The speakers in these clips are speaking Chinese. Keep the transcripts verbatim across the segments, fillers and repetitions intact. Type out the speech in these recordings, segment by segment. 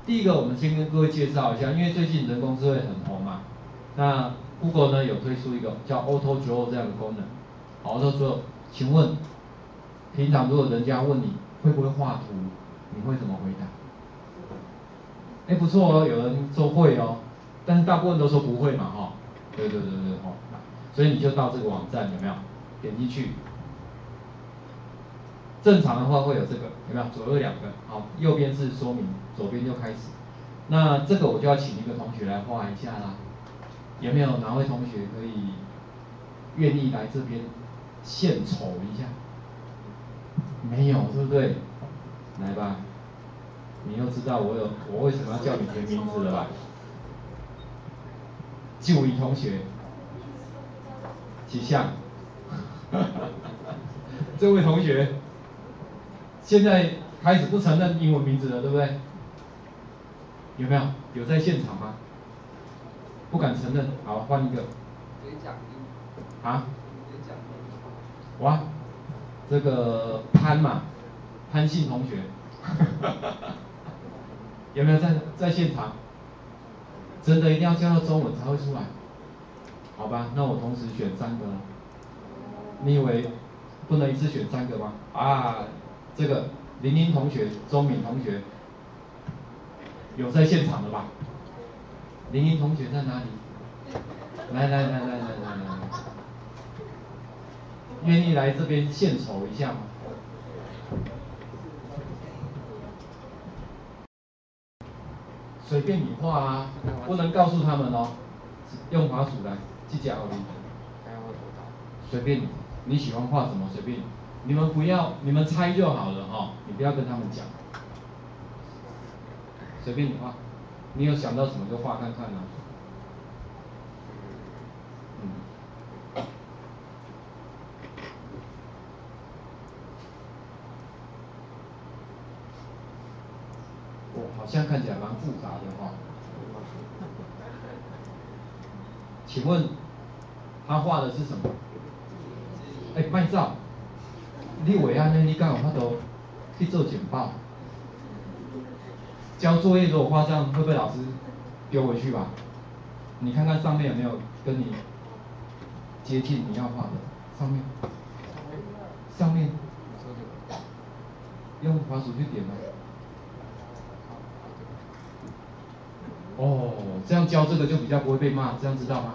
第一个，我们先跟各位介绍一下，因为最近人工智慧很红嘛，那 Google 呢有推出一个叫 Auto Draw 这样的功能。好，Auto Draw，请问，平常如果人家问你会不会画图，你会怎么回答？哎，不错哦，有人说会哦，但是大部分都说不会嘛，哈、哦。对对对对，哦，所以你就到这个网站有没有？点进去。正常的话会有这个，有没有？左右两个，好，右边是说明，左边就开始。那这个我就要请一个同学来画一下啦。有没有哪位同学可以愿意来这边献丑一下？没有，对不对？来吧，你又知道我有我为什么要叫你填名字了吧？就一同学，起相。这位同学现在开始不承认英文名字了，对不对？有没有？有在现场吗？不敢承认，好，换一个。啊？哇，这个潘嘛，潘姓同学，有没有在在现场？真的一定要叫到中文才会出来？好吧，那我同时选三个了。你以为不能一次选三个吗？啊，这个林英同学、钟敏同学有在现场的吧？林英同学在哪里？来来来来来来来，愿意来这边献丑一下吗？随便你画啊，不能告诉他们哦。用滑鼠来，记讲而已。随便你，你喜欢画什么随便你，你们不要，你们猜就好了哦，你不要跟他们讲。随便你画，你有想到什么就画看看啊。嗯。哦，好像看起来蛮复杂的哈、哦。请问他画的是什么？哎，卖照。你伟安呢？你刚好他都去做简报。交作业如果画这样，会被老师丢回去吧？你看看上面有没有跟你接近你要画的上面？上面用滑鼠去点吗？哦，这样教这个就比较不会被骂，这样知道吗？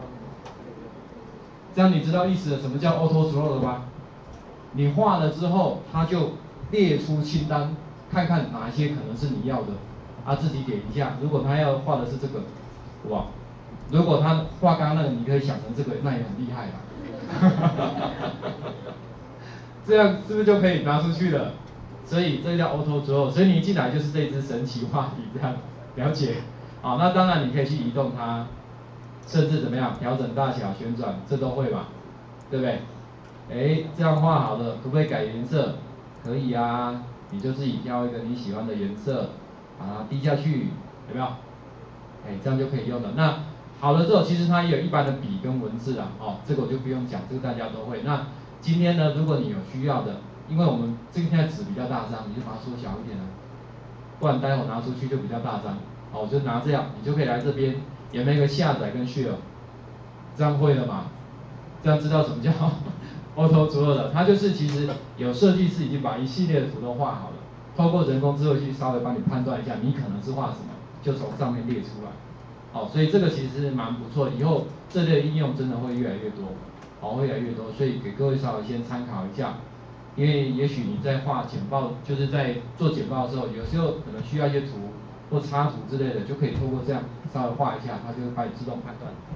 这样你知道意思了，什么叫 Auto Draw 了吗？你画了之后，它就列出清单，看看哪些可能是你要的，啊自己点一下。如果他要画的是这个，哇，如果他画刚刚那个，你可以想成这个，那也很厉害啦。这样是不是就可以拿出去了？所以这叫 Auto Draw， 所以你一进来就是这只神奇画笔，这样了解？好，那当然你可以去移动它，甚至怎么样调整大小、旋转，这都会嘛，对不对？哎，这样画好了，可不可以改颜色？可以啊，你就自己挑一个你喜欢的颜色，把它滴下去，有没有？哎，这样就可以用了。那好了之后，其实它也有一般的笔跟文字啦，哦，这个我就不用讲，这个大家都会。那今天呢，如果你有需要的，因为我们这个现在纸比较大张，你就把它缩小一点啊，不然待会拿出去就比较大张。好，我就拿这样，你就可以来这边，有没有一个下载跟 share？ 这样会了嘛？这样知道什么叫Auto Draw 了？它就是其实有设计师已经把一系列的图都画好了，透过人工智慧去稍微帮你判断一下，你可能是画什么，就从上面列出来。好，所以这个其实蛮不错，以后这类应用真的会越来越多，好，会越来越多，所以给各位稍微先参考一下。因为也许你在画简报，就是在做简报的时候，有时候可能需要一些图或插图之类的，就可以透过这样稍微画一下，它就会帮你自动判断。